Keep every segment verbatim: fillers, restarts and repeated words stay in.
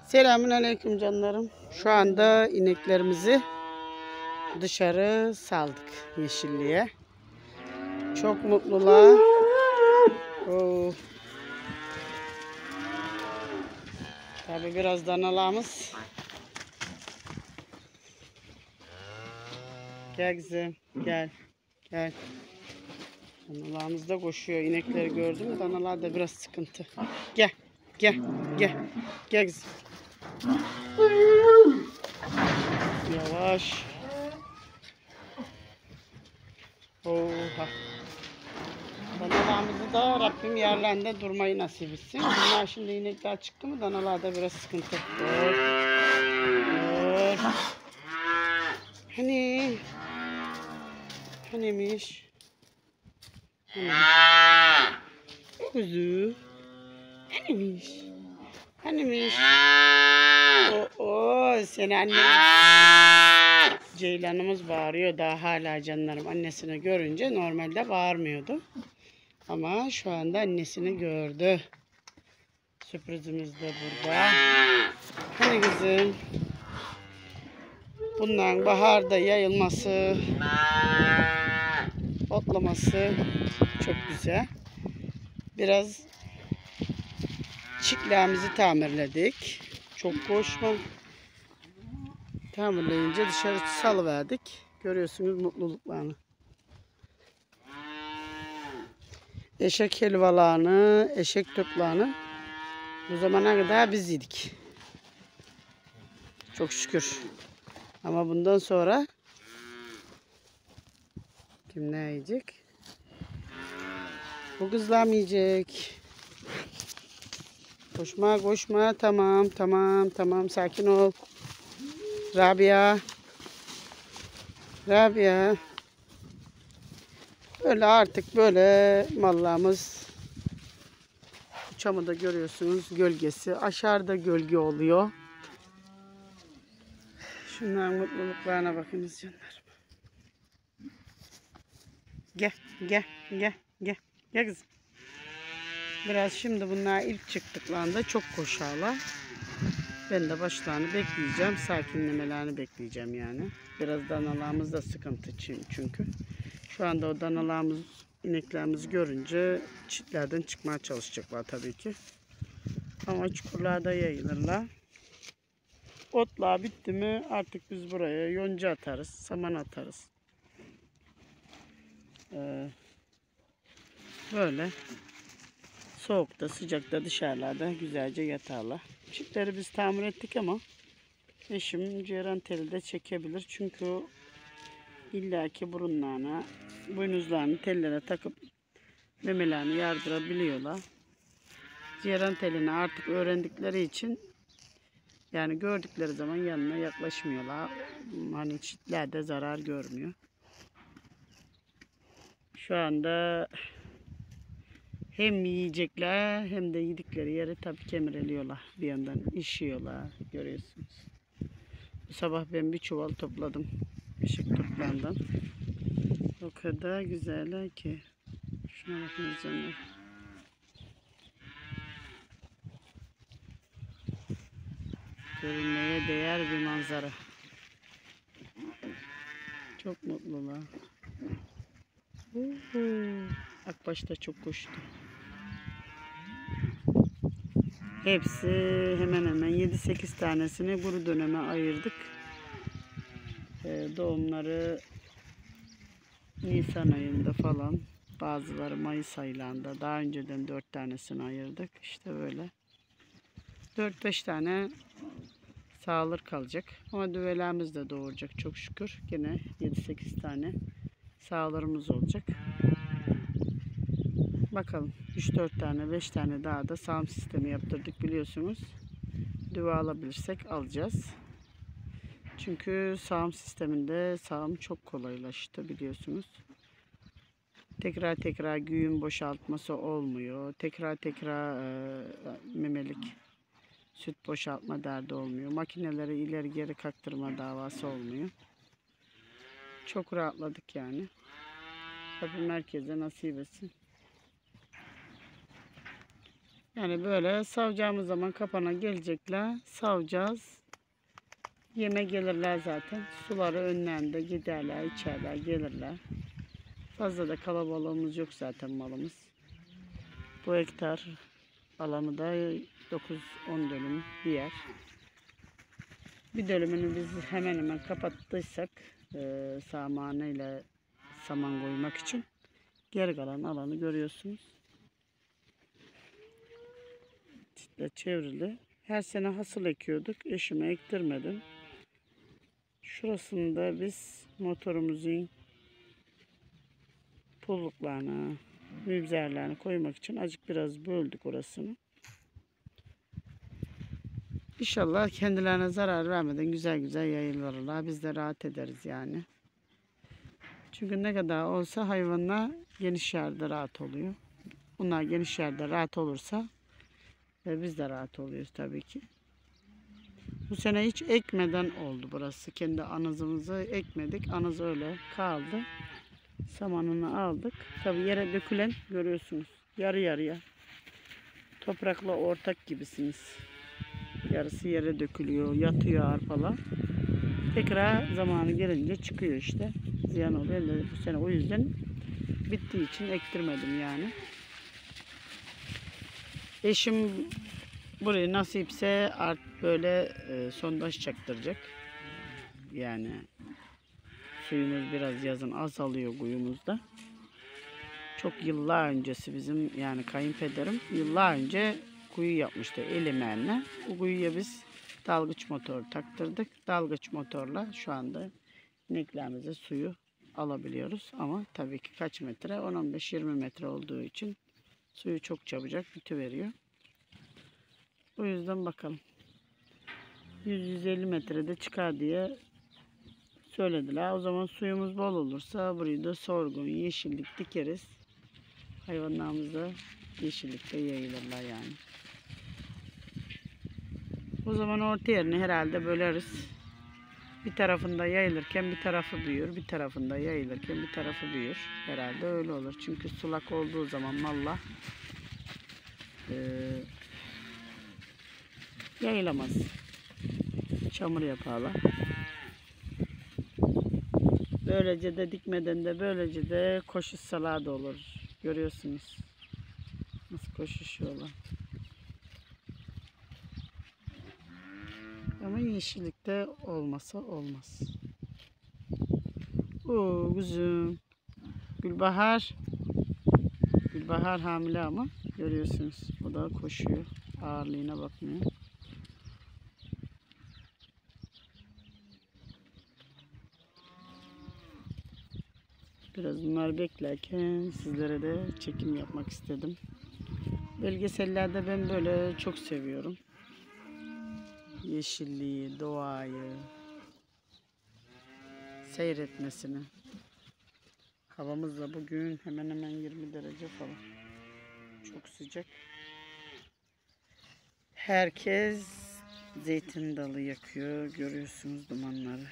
Selamünaleyküm canlarım. Şu anda ineklerimizi dışarı saldık yeşilliğe. Çok mutlular. Oo. Tabii biraz danalarımız. Gel kızım, gel, gel. Danalarımız da koşuyor. İnekleri gördün mü? Danalar da biraz sıkıntı. Gel, gel, gel, gel kızım. Yavaş. Oha. Danalarımızı da Rabbim yerlerinde durmayı nasip etsin. Bunlar şimdi inekler çıktı mı danalarda biraz sıkıntı. Dur. Dur. Hani? Hanimiş? Hani? Kuzu. Hanimiş? Hanimiş? O, o seni annem. Ceylanımız bağırıyor daha hala canlarım. Annesini görünce normalde bağırmıyordu. Ama şu anda annesini gördü. Sürprizimiz de burada. Hani kızım? Bunların baharda yayılması, otlaması çok güzel. Biraz çitlerimizi tamirledik. Çok koşma. Tamirleyince dışarı salıverdik. Görüyorsunuz mutluluklarını. Eşek helvalarını, eşek turplarını bu zamana kadar biz yedik. Çok şükür. Ama bundan sonra kim ne yiyecek? Bu kızlar mı yiyecek? Koşma koşma, tamam tamam tamam, sakin ol. Rabia. Rabia. Böyle artık böyle mallarımız. Çamı da görüyorsunuz gölgesi. Aşağıda gölge oluyor. Şunların mutluluklarına bakınız canlarım. Gel gel gel gel. Gel kızım. Biraz şimdi bunlar ilk çıktıklarında çok koşarlar. Ben de başlarını bekleyeceğim. Sakinlemelerini bekleyeceğim yani. Biraz danalarımız da sıkıntı çünkü. Şu anda o danalarımız, ineklerimizi görünce çitlerden çıkmaya çalışacaklar tabii ki. Ama çukurlarda yayılırlar. Otlar bitti mi artık biz buraya yonca atarız, saman atarız. Ee, böyle soğukta sıcakta dışarılarda güzelce yatarlar. Çitleri biz tamir ettik ama eşim ceyran teli de çekebilir. Çünkü illaki burunlarına, boynuzlarını tellere takıp memelerini yardırabiliyorlar. Ceyran telini artık öğrendikleri için yani gördükleri zaman yanına yaklaşmıyorlar. Hani çitler de zarar görmüyor. Şu anda hem yiyecekler hem de yedikleri yeri tabii kemireliyorlar. Bir yandan işiyorlar. Görüyorsunuz. Bu sabah ben bir çuval topladım. Işık turplarından. O kadar güzeller ki. Şuna bakın canlar. Görünmeye değer bir manzara. Çok mutlular. Uhu. Akbaş da çok koştu. Hepsi hemen hemen yedi sekiz tanesini kuru döneme ayırdık. Ee, doğumları Nisan ayında falan. Bazıları Mayıs aylarında. Daha önceden dört tanesini ayırdık. İşte böyle. dört beş tane sağılır kalacak. Ama düvelerimiz de doğuracak çok şükür. Gene yedi sekiz tane sağlarımız olacak. Bakalım üç dört tane beş tane daha da sağım sistemi yaptırdık biliyorsunuz. Düve alabilirsek alacağız. Çünkü sağım sisteminde sağım çok kolaylaştı biliyorsunuz. Tekrar tekrar güğün boşaltması olmuyor. Tekrar tekrar e, memelik süt boşaltma derdi olmuyor. Makineleri ileri geri kaktırma davası olmuyor. Çok rahatladık yani. Rabbim herkese nasip etsin. Yani böyle savacağımız zaman kapana gelecekler. Savacağız. Yeme gelirler zaten. Suları önlerinde giderler, içerler, gelirler. Fazla da kalabalığımız yok zaten malımız. Bu hektar alanı da dokuz on dönüm bir yer. Bir dönümünü biz hemen hemen kapattıysak e, samanıyla saman koymak için geri kalan alanı görüyorsunuz. İşte çevrili. Her sene hasıl ekiyorduk. Eşime ektirmedim. Şurasında biz motorumuzun pulluklarını, mübzerlerini koymak için azıcık biraz böldük orasını. İnşallah kendilerine zarar vermeden güzel güzel yayılırlar. Biz de rahat ederiz yani. Çünkü ne kadar olsa hayvanlar geniş yerde rahat oluyor. Bunlar geniş yerde rahat olursa ve biz de rahat oluyoruz tabii ki. Bu sene hiç ekmeden oldu burası. Kendi anızımızı ekmedik. Anız öyle kaldı. Samanını aldık. Tabii yere dökülen görüyorsunuz. Yarı yarıya. Toprakla ortak gibisiniz. Yarısı yere dökülüyor. Yatıyor arpalar. Tekrar zamanı gelince çıkıyor işte. Ziyan oluyor. Bu sene o yüzden bittiği için ektirmedim yani. Eşim burayı nasipse art böyle e, sondaj çaktıracak. Yani suyumuz biraz yazın azalıyor kuyumuzda. Çok yıllar öncesi bizim yani kayınpederim yıllar önce kuyu yapmıştı el emeğine. O kuyuya biz dalgıç motor taktırdık. Dalgıç motorla şu anda ineklerimize suyu alabiliyoruz. Ama tabii ki kaç metre? on on beş yirmi metre olduğu için suyu çok çabucak bitiveriyor. O yüzden bakalım. yüz yüz elli metrede çıkar diye söylediler. O zaman suyumuz bol olursa burayı da sorgun, yeşillik dikeriz. Hayvanlarımız da yeşillikte yayılırlar yani. O zaman orta yerini herhalde böleriz. Bir tarafında yayılırken bir tarafı büyür. Bir tarafında yayılırken bir tarafı büyür. Herhalde öyle olur. Çünkü sulak olduğu zaman malla e, yayılamaz. Çamur yaparlar. Böylece de dikmeden de böylece de koşuşsalar da olur. Görüyorsunuz. Nasıl koşuşuyorlar. Ama yeşillikte olmasa olmaz. Oo kuzum. Gülbahar. Gülbahar hamile ama görüyorsunuz. O da koşuyor. Ağırlığına bakmıyor. Biraz bunları beklerken sizlere de çekim yapmak istedim. Belgesellerde ben böyle çok seviyorum. Yeşilliği, doğayı seyretmesini. Havamız da bugün hemen hemen yirmi derece falan. Çok sıcak. Herkes zeytin dalı yakıyor. Görüyorsunuz dumanları.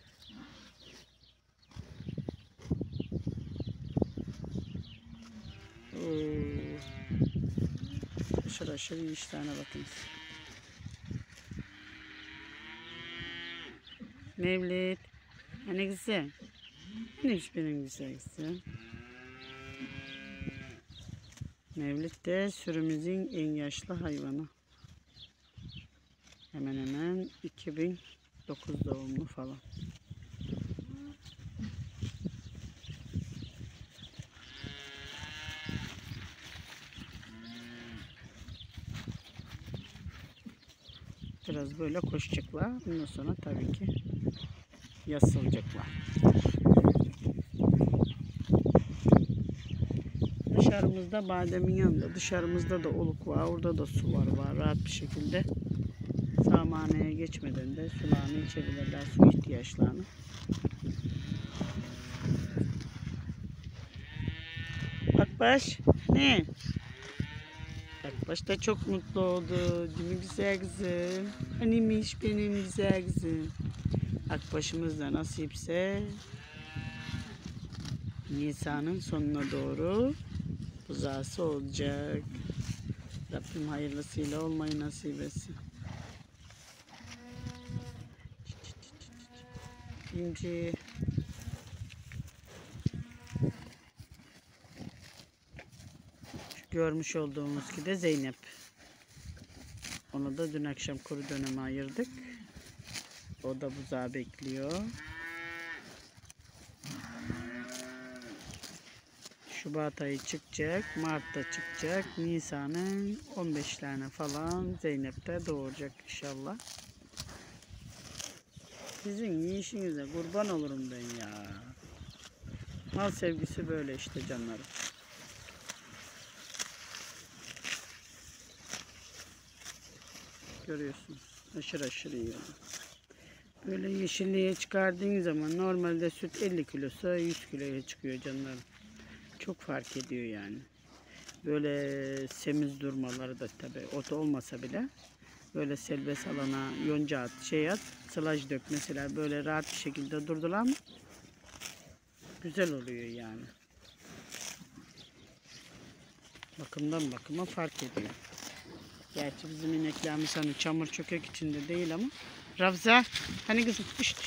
Oo. Aşırı aşırı iyi işlerine bakınız. Mevlid. Ne güzel. Neymiş benim güzel güzel. Mevlid de sürümüzün en yaşlı hayvanı. Hemen hemen iki bin dokuz doğumlu falan. Biraz böyle koşacaklar. Ondan sonra tabii ki yasılacaklar. Dışarımızda bademin yanında, dışarımızda da oluk var. Orada da sular var. Rahat bir şekilde samaneye geçmeden de sularını içebilirler. Su ihtiyaçlarını. Akbaş ne? Akbaş da çok mutlu oldu. Değil mi güzel kızım? Hanimiş benim güzel kızım. Akbaşımız da nasipse Nisan'ın sonuna doğru buzağısı olacak. Rabbim hayırlısıyla olmayı nasip etsin. İnci. Şu görmüş olduğumuz ki de Zeynep. Onu da dün akşam kuru döneme ayırdık. O da buzağı bekliyor. Şubat ayı çıkacak, Mart'ta çıkacak, Nisan'ın on beşlerine falan Zeynep de doğuracak inşallah. Sizin yiyişinize kurban olurum ben ya. Mal sevgisi böyle işte canlarım. Görüyorsunuz. Aşırı aşırı iyi. Böyle yeşilliğe çıkardığın zaman normalde süt elli kilosa yüz kiloya çıkıyor canlarım. Çok fark ediyor yani. Böyle semiz durmaları da tabii ot olmasa bile böyle serbest alana yonca at, şey at, sılaj dök mesela böyle rahat bir şekilde durdular mı güzel oluyor yani. Bakımdan bakıma fark ediyor. Gerçi bizim ineklerimiz hani çamur çökek içinde değil ama. Ravza hani kızım.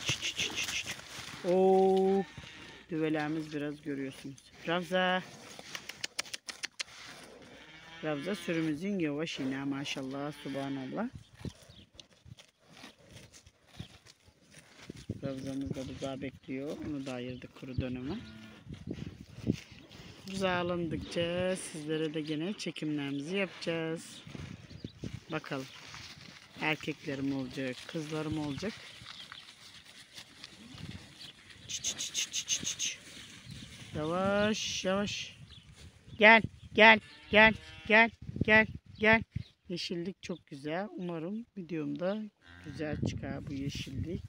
Oo, düvelerimiz biraz görüyorsunuz. Ravza. Ravza sürümüzün yavaş yine maşallah subhanallah. Ravzamız da buzağı bekliyor. Onu da ayırdık kuru döneme. Buzağı alındıkça sizlere de gene çekimlerimizi yapacağız. Bakalım. Erkeklerim olacak, kızlarım olacak. Çıt çıt çıt çıt çıt çıt. Yavaş yavaş. Gel gel gel gel gel gel. Yeşillik çok güzel. Umarım videomda güzel çıkar bu yeşillik.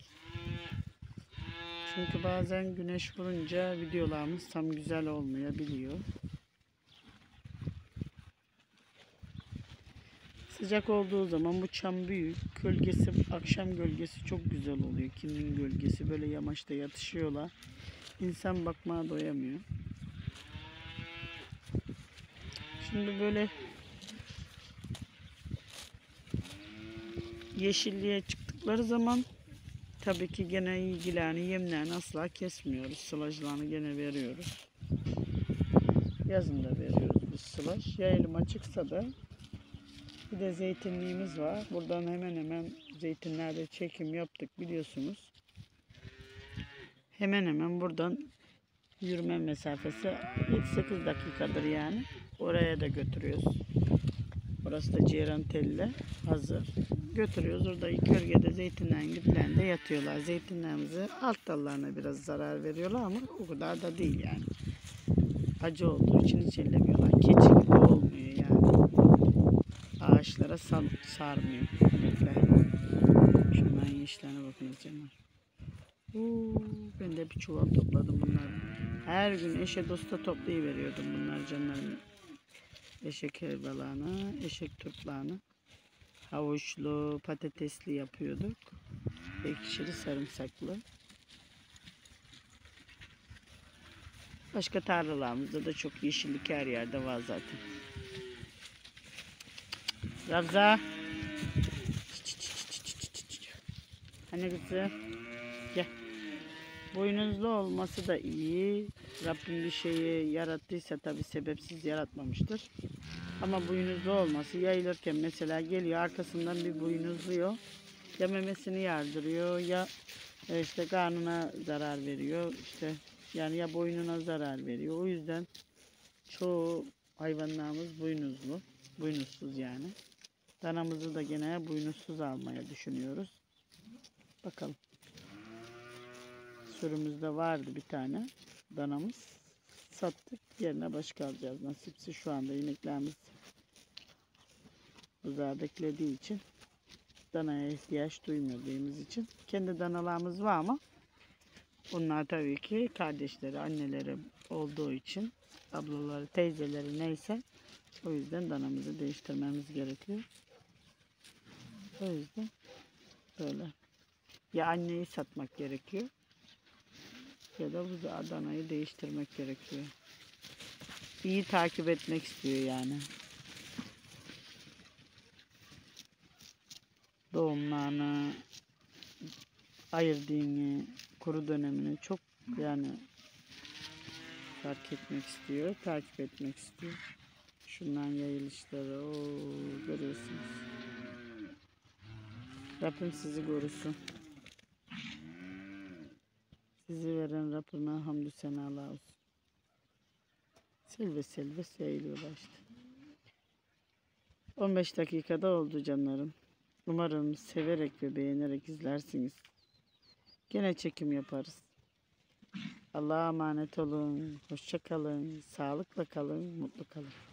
Çünkü bazen güneş vurunca videolarımız tam güzel olmayabiliyor. Sıcak olduğu zaman bu çam büyük. Gölgesi, akşam gölgesi çok güzel oluyor. Kimin gölgesi böyle yamaçta yatışıyorlar. İnsan bakmaya doyamıyor. Şimdi böyle yeşilliğe çıktıkları zaman tabii ki gene ilgilerini, yemlerini asla kesmiyoruz. Sılajlarını gene veriyoruz. Yazın da veriyoruz biz sılaj. Yayılım açıksa da bir de zeytinliğimiz var. Buradan hemen hemen zeytinlerde çekim yaptık biliyorsunuz. Hemen hemen buradan yürüme mesafesi yedi sekiz dakikadır yani. Oraya da götürüyoruz. Burası da Ceyran Telli hazır. Götürüyoruz. Orada ilk bölgede zeytinlerin diplerinde yatıyorlar. Zeytinlerimizi alt dallarına biraz zarar veriyorlar ama o kadar da değil yani. Acı olduğu için hiç ellemiyorlar. Keçi gibi olmuyor yani. Ağaçlara sal sarmıyor. Şunların yeşillerine bakın canım. Oo, ben de bir çuval topladım bunları. Her gün eşe dosta toplayıveriyordum bunlar canlarım. Eşek helvalarını, eşek turplarını havuçlu, patatesli yapıyorduk. Ekşili, sarımsaklı. Başka tarlalarımızda da çok yeşillik her yerde var zaten. Ravza. Hani kızı? Gel. Boynuzlu olması da iyi. Rabbim bir şeyi yarattıysa tabi sebepsiz yaratmamıştır. Ama boynuzlu olması yayılırken mesela geliyor arkasından bir boynuzluyor. Ya memesini yardırıyor ya işte karnına zarar veriyor. İşte yani ya boynuna zarar veriyor. O yüzden çoğu hayvanlarımız boynuzlu. Boynuzsuz yani. Danamızı da gene boynuzsuz almaya düşünüyoruz. Bakalım. Sürümüzde vardı bir tane danamız. Sattık. Yerine başka alacağız. Nasipse şu anda ineklerimiz buzağı beklediği için danaya ihtiyaç duymadığımız için. Kendi danalarımız var ama bunlar tabii ki kardeşleri, anneleri olduğu için ablaları, teyzeleri neyse o yüzden danamızı değiştirmemiz gerekiyor. O yüzden böyle ya anneyi satmak gerekiyor ya da bu danayı değiştirmek gerekiyor. İyi takip etmek istiyor yani. doğumlarını ayırdığını, kuru dönemini çok yani fark etmek istiyor, takip etmek istiyor. Şundan yayılışları o görüyorsunuz. Rabbim sizi korusun. Sizi veren Rabbime hamdü senalar olsun. Selve selve yayılıyorlar işte. on beş dakikada oldu canlarım. Umarım severek ve beğenerek izlersiniz. Gene çekim yaparız. Allah'a emanet olun. Hoşça kalın. Sağlıkla kalın. Mutlu kalın.